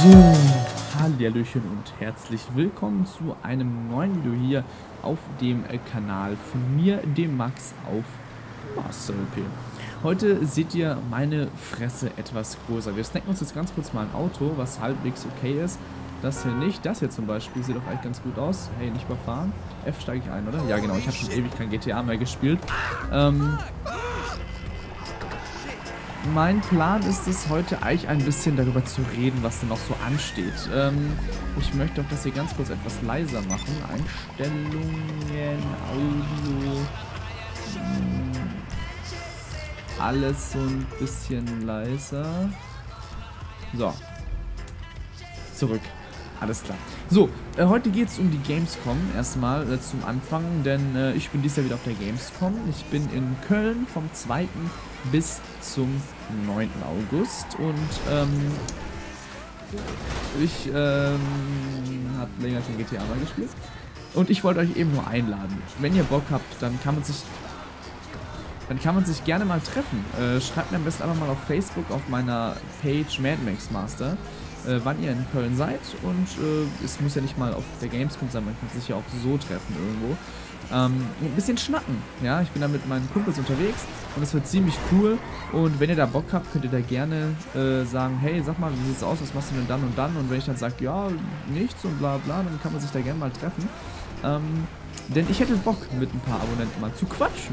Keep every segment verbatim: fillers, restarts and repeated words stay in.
So, Hallöchen und herzlich willkommen zu einem neuen Video hier auf dem Kanal von mir, dem Max auf Master L P. Heute seht ihr meine Fresse etwas größer. Wir snacken uns jetzt ganz kurz mal ein Auto, was halbwegs okay ist. Das hier nicht. Das hier zum Beispiel sieht doch eigentlich ganz gut aus. Hey, nicht überfahren. F steige ich ein, oder? Ja, genau. Ich habe schon ewig kein G T A mehr gespielt. Ähm... Mein Plan ist es, heute eigentlich ein bisschen darüber zu reden, was denn noch so ansteht. Ähm, ich möchte auch das hier ganz kurz etwas leiser machen. Einstellungen, Audio, mh, alles so ein bisschen leiser. So. Zurück. Alles klar. So, äh, heute geht es um die Gamescom erstmal äh, zum Anfang, denn äh, ich bin dieses Jahr wieder auf der Gamescom. Ich bin in Köln vom zweiten bis zum neunten August und ähm, ich ähm, habe länger schon G T A mal gespielt und ich wollte euch eben nur einladen. Wenn ihr Bock habt, dann kann man sich dann kann man sich gerne mal treffen. Äh, schreibt mir am besten einfach mal auf Facebook auf meiner Page Mad Max Master, Äh, wann ihr in Köln seid und äh, es muss ja nicht mal auf der Gamescom sein, man kann sich ja auch so treffen irgendwo. Ähm, ein bisschen schnacken, ja, ich bin da mit meinen Kumpels unterwegs und es wird ziemlich cool und wenn ihr da Bock habt, könnt ihr da gerne äh, sagen, hey, sag mal, wie sieht's aus, was machst du denn dann und dann und wenn ich dann sage, ja, nichts und bla bla, dann kann man sich da gerne mal treffen. Ähm, denn ich hätte Bock, mit ein paar Abonnenten mal zu quatschen.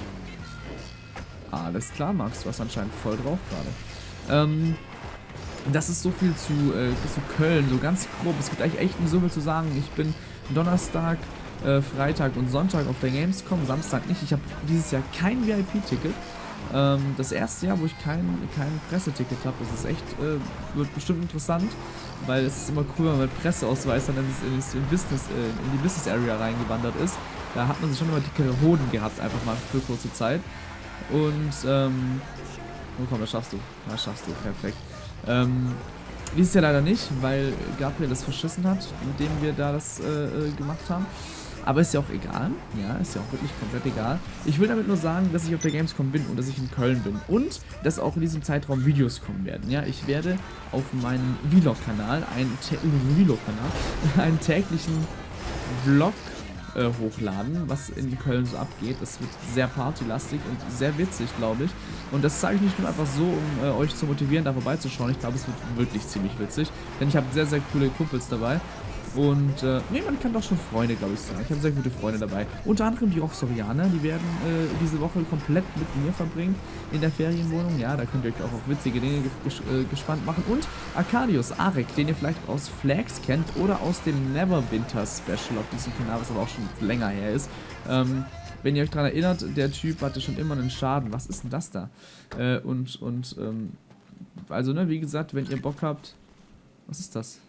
Alles klar, Max, du hast anscheinend voll drauf gerade. Ähm, Das ist so viel zu, äh, zu Köln, so ganz grob. Es gibt eigentlich echt nicht so viel zu sagen. Ich bin Donnerstag, äh, Freitag und Sonntag auf der Gamescom, Samstag nicht. Ich habe dieses Jahr kein V I P-Ticket. Ähm, das erste Jahr, wo ich kein, kein Presseticket habe, das ist echt, äh, wird bestimmt interessant, weil es ist immer cool, wenn man mit Presseausweis dann in, in, in, Business, äh, in die Business Area reingewandert ist. Da hat man sich schon immer dicke Hoden gehabt, einfach mal für kurze Zeit. Und, ähm, oh komm, das schaffst du. Das schaffst du, perfekt. Ähm, dieses Jahr leider nicht, weil Gabriel das verschissen hat, mit dem wir da das äh, gemacht haben. Aber ist ja auch egal, ja, ist ja auch wirklich komplett egal. Ich will damit nur sagen, dass ich auf der Gamescom bin und dass ich in Köln bin und dass auch in diesem Zeitraum Videos kommen werden. Ja, ich werde auf meinem Vlog-Kanal, einen, Vlog-Kanal, einen täglichen Vlog äh, hochladen, was in Köln so abgeht. Das wird sehr partylastig und sehr witzig, glaube ich. Und das zeige ich nicht nur einfach so, um äh, euch zu motivieren, da vorbeizuschauen. Ich glaube, es wird wirklich ziemlich witzig, denn ich habe sehr, sehr coole Kumpels dabei. Und, äh, nee, man kann doch schon Freunde, glaube ich, sagen. Ich habe sehr gute Freunde dabei. Unter anderem die Roxorianer, die werden äh, diese Woche komplett mit mir verbringen in der Ferienwohnung. Ja, da könnt ihr euch auch auf witzige Dinge ges äh, gespannt machen. Und Arcadius, Arek, den ihr vielleicht aus Flags kennt oder aus dem Neverwinter Special auf diesem Kanal, was aber auch schon länger her ist. Ähm, wenn ihr euch daran erinnert, der Typ hatte schon immer einen Schaden. Was ist denn das da? Äh, und, und, ähm, also, ne, wie gesagt, wenn ihr Bock habt, was ist das?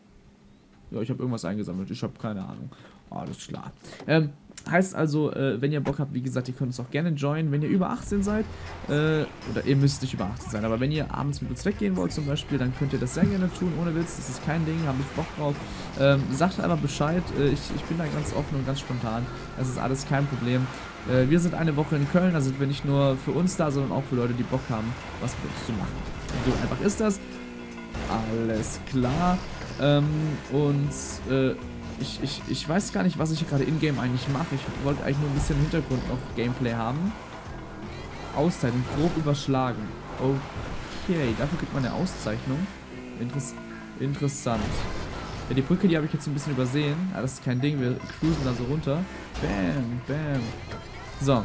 Ja, ich habe irgendwas eingesammelt. Ich habe keine Ahnung. Alles klar. Ähm, heißt also, äh, wenn ihr Bock habt, wie gesagt, ihr könnt uns auch gerne joinen. Wenn ihr über achtzehn seid, äh, oder ihr müsst nicht über achtzehn sein, aber wenn ihr abends mit uns weggehen wollt zum Beispiel, dann könnt ihr das sehr gerne tun, ohne Witz. Das ist kein Ding, habe ich Bock drauf. Ähm, sagt einfach Bescheid. Äh, ich, ich bin da ganz offen und ganz spontan. Das ist alles kein Problem. Äh, wir sind eine Woche in Köln, da sind wir nicht nur für uns da, sondern auch für Leute, die Bock haben, was mit uns zu machen. So einfach ist das. Alles klar. Ähm, und äh, ich, ich, ich weiß gar nicht, was ich gerade in-game eigentlich mache. Ich wollte eigentlich nur ein bisschen im Hintergrund noch Gameplay haben. Auszeichnung, grob überschlagen. Okay, dafür kriegt man eine Auszeichnung. Interess interessant. Ja, die Brücke, die habe ich jetzt ein bisschen übersehen. Ja, das ist kein Ding, wir cruisen da so runter. Bam, bam. So.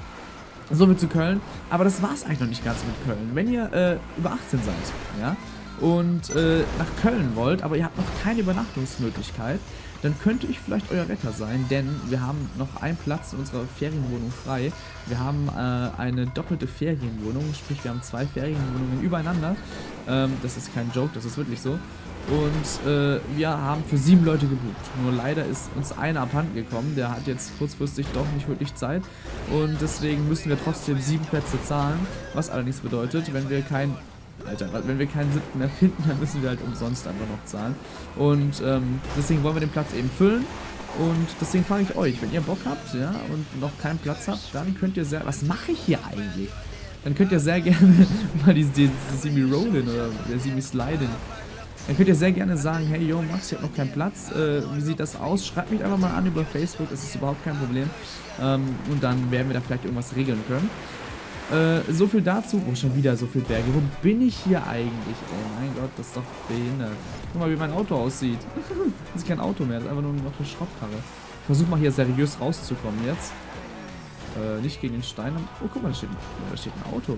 So viel zu Köln. Aber das war es eigentlich noch nicht ganz mit Köln. Wenn ihr äh, über achtzehn seid, ja, und äh, nach Köln wollt, aber ihr habt noch keine Übernachtungsmöglichkeit, dann könnte ich vielleicht euer Retter sein, denn wir haben noch einen Platz in unserer Ferienwohnung frei. Wir haben äh, eine doppelte Ferienwohnung, sprich wir haben zwei Ferienwohnungen übereinander. Ähm, das ist kein Joke, das ist wirklich so. Und äh, wir haben für sieben Leute gebucht. Nur leider ist uns einer abhanden gekommen, der hat jetzt kurzfristig doch nicht wirklich Zeit. Und deswegen müssen wir trotzdem sieben Plätze zahlen, was allerdings bedeutet, wenn wir kein... Alter, wenn wir keinen siebten mehr finden, dann müssen wir halt umsonst einfach noch zahlen. Und ähm, deswegen wollen wir den Platz eben füllen. Und deswegen frage ich euch, wenn ihr Bock habt, ja, und noch keinen Platz habt, dann könnt ihr sehr... Was mache ich hier eigentlich? Dann könnt ihr sehr gerne mal die, die, die Simi rollen oder die Simi sliden Dann könnt ihr sehr gerne sagen, hey, yo, Max, ich habe noch keinen Platz. Äh, wie sieht das aus? Schreibt mich einfach mal an über Facebook, das ist überhaupt kein Problem. Ähm, und dann werden wir da vielleicht irgendwas regeln können. Äh, so viel dazu. Oh, schon wieder so viel Berge. Wo bin ich hier eigentlich? Oh mein Gott, das ist doch behindert. Guck mal, wie mein Auto aussieht. Das ist kein Auto mehr, das ist einfach nur noch eine Schrottkarre. Ich versuche mal hier seriös rauszukommen jetzt. Äh, nicht gegen den Stein. Oh, guck mal, da steht, da steht ein Auto.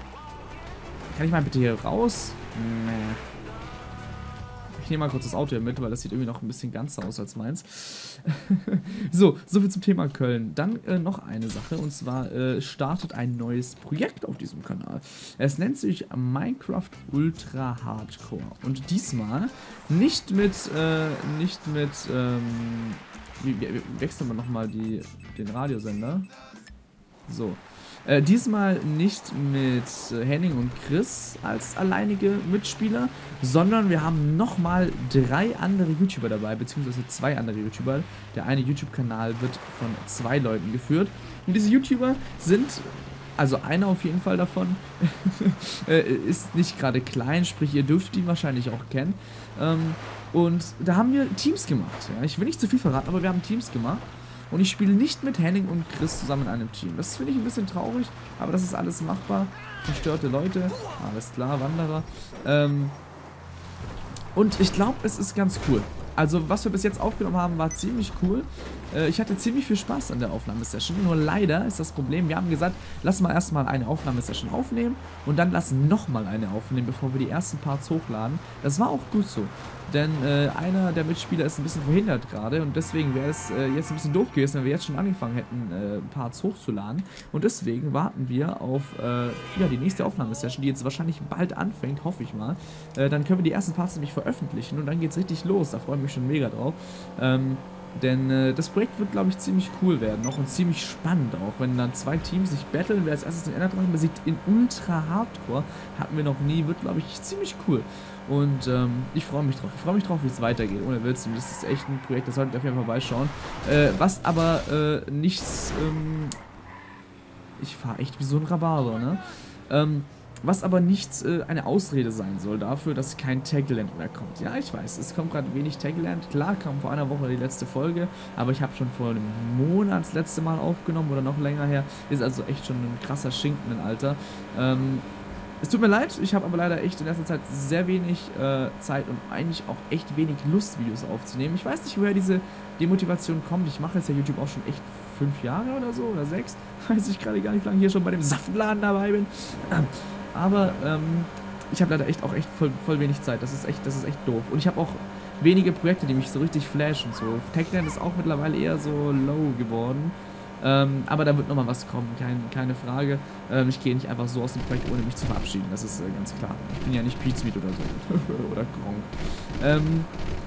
Kann ich mal bitte hier raus? Nee. Ich nehme mal kurz das Auto hier mit, weil das sieht irgendwie noch ein bisschen ganzer aus als meins. So, soviel zum Thema Köln. Dann äh, noch eine Sache, und zwar äh, startet ein neues Projekt auf diesem Kanal. Es nennt sich Minecraft Ultra Hardcore. Und diesmal nicht mit, äh, nicht mit, ähm, wie, wie, wechseln wir nochmal die, den Radiosender. So. Äh, diesmal nicht mit äh, Henning und Chris als alleinige Mitspieler, sondern wir haben nochmal drei andere YouTuber dabei, beziehungsweise zwei andere YouTuber. Der eine YouTube-Kanal wird von zwei Leuten geführt. Und diese YouTuber sind, also einer auf jeden Fall davon, äh, ist nicht gerade klein, sprich ihr dürft ihn wahrscheinlich auch kennen. Ähm, und da haben wir Teams gemacht. Ja? Ich will nicht zu viel verraten, aber wir haben Teams gemacht. Und ich spiele nicht mit Henning und Chris zusammen in einem Team. Das finde ich ein bisschen traurig, aber das ist alles machbar. Verstörte Leute, alles klar, Wanderer. Ähm und ich glaube, es ist ganz cool. Also, was wir bis jetzt aufgenommen haben, war ziemlich cool. Äh, ich hatte ziemlich viel Spaß an der Aufnahmesession. Nur leider ist das Problem, wir haben gesagt, lass mal erstmal eine Aufnahmesession aufnehmen und dann lass nochmal eine aufnehmen, bevor wir die ersten Parts hochladen. Das war auch gut so. Denn äh, einer der Mitspieler ist ein bisschen verhindert gerade und deswegen wäre es äh, jetzt ein bisschen doof gewesen, wenn wir jetzt schon angefangen hätten, äh, Parts hochzuladen. Und deswegen warten wir auf äh, ja, die nächste Aufnahmesession, die jetzt wahrscheinlich bald anfängt, hoffe ich mal. Äh, dann können wir die ersten Parts nämlich veröffentlichen und dann geht es richtig los. Da freue ich mich schon mega drauf. Ähm, Denn äh, das Projekt wird, glaube ich, ziemlich cool werden auch und ziemlich spannend auch, wenn dann zwei Teams sich battlen, wer als erstes den Enderdrachen besiegt in Ultra Hardcore, hatten wir noch nie, wird, glaube ich, ziemlich cool. Und ähm, ich freue mich drauf, ich freue mich drauf, wie es weitergeht, ohne Witz, das ist echt ein Projekt, das solltet ihr auf jeden Fall vorbeischauen. Äh, was aber äh, nichts, ähm, ich fahre echt wie so ein Rhabarber, ne? Ähm, Was aber nicht äh, eine Ausrede sein soll dafür, dass kein Tagland mehr kommt. Ja, ich weiß, es kommt gerade wenig Tagland. Klar, kam vor einer Woche die letzte Folge, aber ich habe schon vor einem Monat das letzte Mal aufgenommen oder noch länger her. Ist also echt schon ein krasser Schinken im Alter. Ähm, es tut mir leid, ich habe aber leider echt in letzter Zeit sehr wenig äh, Zeit und eigentlich auch echt wenig Lust, Videos aufzunehmen. Ich weiß nicht, woher diese Demotivation kommt. Ich mache jetzt ja YouTube auch schon echt fünf Jahre oder so, oder sechs. Weiß ich gerade gar nicht, wie lange hier schon bei dem Saftladen dabei bin. Aber ähm, ich habe leider echt auch echt voll, voll wenig Zeit. Das ist echt, das ist echt doof. Und ich habe auch wenige Projekte, die mich so richtig flashen. So. Techland ist auch mittlerweile eher so low geworden. Ähm, aber da wird nochmal was kommen, kein, keine Frage. Ähm, ich gehe nicht einfach so aus dem Projekt, ohne mich zu verabschieden. Das ist äh, ganz klar. Ich bin ja nicht Pizmeet oder so. Oder Gronk. Ähm,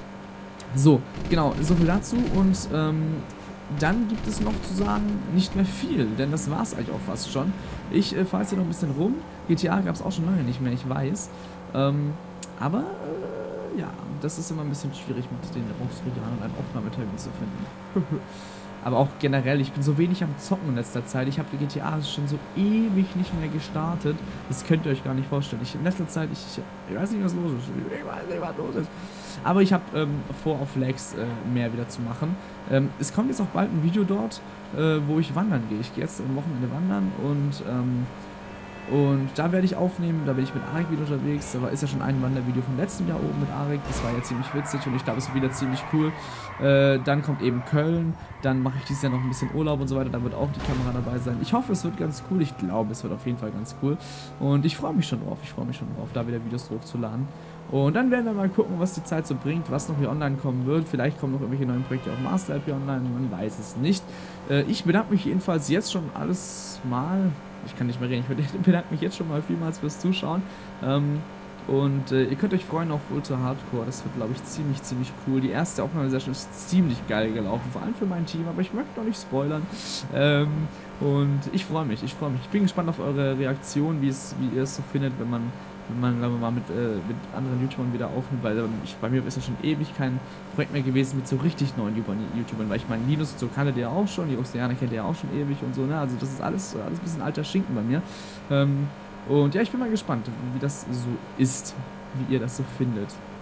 so, genau, so viel dazu. Und ähm, dann gibt es noch zu sagen, nicht mehr viel, denn das war es eigentlich auch fast schon. Ich äh, fahre jetzt hier noch ein bisschen rum. G T A gab es auch schon lange nicht mehr, ich weiß. Ähm, aber, äh, ja, das ist immer ein bisschen schwierig mit den Rauchsregalen und einem Aufnahmetermin zu finden. Aber auch generell, ich bin so wenig am Zocken in letzter Zeit. Ich habe die G T A schon so ewig nicht mehr gestartet. Das könnt ihr euch gar nicht vorstellen. Ich in letzter Zeit, ich, ich weiß nicht, was los ist. Ich weiß nicht, was los ist. Aber ich habe ähm, vor, auf Flex äh, mehr wieder zu machen. Ähm, es kommt jetzt auch bald ein Video dort, äh, wo ich wandern gehe. Ich gehe jetzt am Wochenende wandern und ähm, Und da werde ich aufnehmen, da bin ich mit Arik wieder unterwegs. Da ist ja schon ein Wandervideo vom letzten Jahr oben mit Arik. Das war ja ziemlich witzig und ich glaube, es wird wieder ziemlich cool. Äh, dann kommt eben Köln. Dann mache ich dieses Jahr noch ein bisschen Urlaub und so weiter. Da wird auch die Kamera dabei sein. Ich hoffe, es wird ganz cool. Ich glaube, es wird auf jeden Fall ganz cool. Und ich freue mich schon drauf. Ich freue mich schon drauf, da wieder Videos hochzuladen. Und dann werden wir mal gucken, was die Zeit so bringt, was noch hier online kommen wird. Vielleicht kommen noch irgendwelche neuen Projekte auf Masterlife hier online. Man weiß es nicht. Äh, ich bedanke mich jedenfalls jetzt schon alles mal... Ich kann nicht mehr reden, ich bedanke mich jetzt schon mal vielmals fürs Zuschauen. Ähm, und äh, ihr könnt euch freuen auf Ultra Hardcore, das wird, glaube ich, ziemlich, ziemlich cool. Die erste Aufnahmesession ist ziemlich geil gelaufen, vor allem für mein Team, aber ich möchte noch nicht spoilern. Ähm, und ich freue mich, ich freue mich. Ich bin gespannt auf eure Reaktion, wie, es, wie ihr es so findet, wenn man, wenn man sagen wir mal, mit, äh, mit anderen YouTubern wieder aufnimmt, weil ich, bei mir ist ja schon ewig kein Projekt mehr gewesen mit so richtig neuen YouTubern, weil ich meine, Linus und so kannte der auch schon, die Oceaner kennt ihr ja auch schon ewig und so, ne, also das ist alles, alles ein bisschen alter Schinken bei mir. Ähm, und ja, ich bin mal gespannt, wie das so ist, wie ihr das so findet.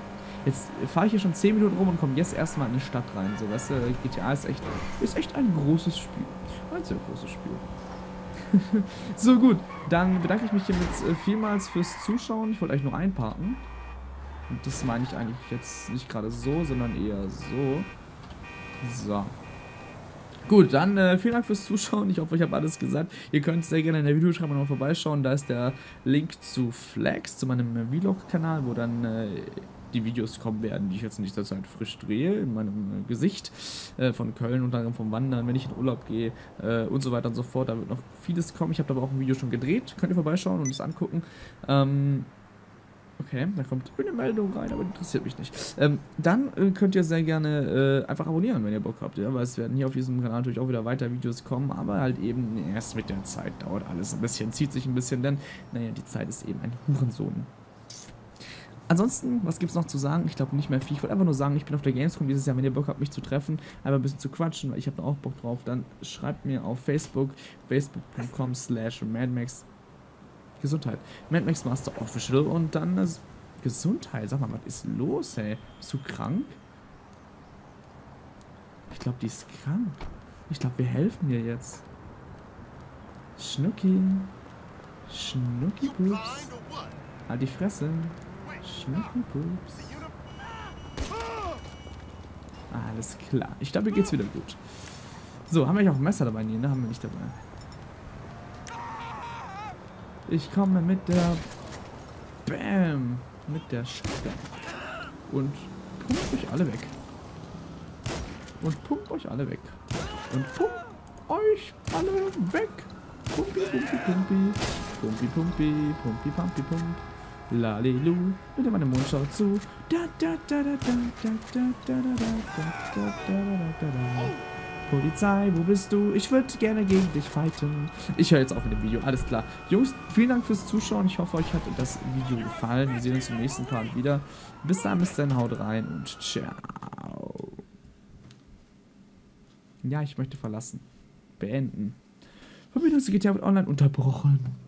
Jetzt fahre ich hier schon zehn Minuten rum und komme jetzt erstmal in eine Stadt rein. So, weißt du, G T A ist echt, ist echt ein großes Spiel. Ein sehr großes Spiel. So, gut. Dann bedanke ich mich hiermit vielmals fürs Zuschauen. Ich wollte eigentlich nur einparken. Und das meine ich eigentlich jetzt nicht gerade so, sondern eher so. So. Gut, dann äh, vielen Dank fürs Zuschauen. Ich hoffe, ich habe alles gesagt. Ihr könnt sehr gerne in der Videobeschreibung noch vorbeischauen. Da ist der Link zu Flags, zu meinem äh, Vlog-Kanal, wo dann äh, die Videos kommen werden, die ich jetzt in dieser Zeit frisch drehe, in meinem äh, Gesicht äh, von Köln, unter anderem vom Wandern, wenn ich in Urlaub gehe äh, und so weiter und so fort. Da wird noch vieles kommen. Ich habe aber auch ein Video schon gedreht. Könnt ihr vorbeischauen und es angucken. Ähm... Okay, da kommt eine Meldung rein, aber interessiert mich nicht. Ähm, dann äh, könnt ihr sehr gerne äh, einfach abonnieren, wenn ihr Bock habt, ja, weil es werden hier auf diesem Kanal natürlich auch wieder weiter Videos kommen, aber halt eben erst mit der Zeit dauert alles ein bisschen, zieht sich ein bisschen, denn, naja, die Zeit ist eben ein Hurensohn. Ansonsten, was gibt's noch zu sagen? Ich glaube nicht mehr viel. Ich wollte einfach nur sagen, ich bin auf der Gamescom dieses Jahr, wenn ihr Bock habt, mich zu treffen, einfach ein bisschen zu quatschen, weil ich habe da auch Bock drauf, dann schreibt mir auf Facebook, facebook punkt com slash madmax Gesundheit. Madmax Master Official und dann das Gesundheit. Sag mal, was ist los, ey? Bist du krank? Ich glaube, die ist krank. Ich glaube, wir helfen ihr jetzt. Schnucki. Schnucki Pups. Halt die Fresse. Schnucki Pups. Alles klar. Ich glaube, mir geht's wieder gut. So, haben wir hier auch ein Messer dabei? Nee, ne? Haben wir nicht dabei. Ich komme mit der Bam, mit der Stange und pump euch alle weg. Und pump euch alle weg. Und pump euch alle weg. Pumpi, pumpi, pumpi. Pumpi, pumpi, pumpi, pumpi, pump. Lalilu. Bitte meine Mundschau zu. Da, da, da, da, da, da, da, da, da, da, da, da, da, da. Polizei, wo bist du? Ich würde gerne gegen dich fighten. Ich höre jetzt auf mit dem Video, alles klar. Jungs, vielen Dank fürs Zuschauen. Ich hoffe, euch hat das Video gefallen. Wir sehen uns im nächsten Part wieder. Bis dann, bis dann, haut rein und ciao. Ja, ich möchte verlassen. Beenden. Verbindung zu G T A wird online unterbrochen.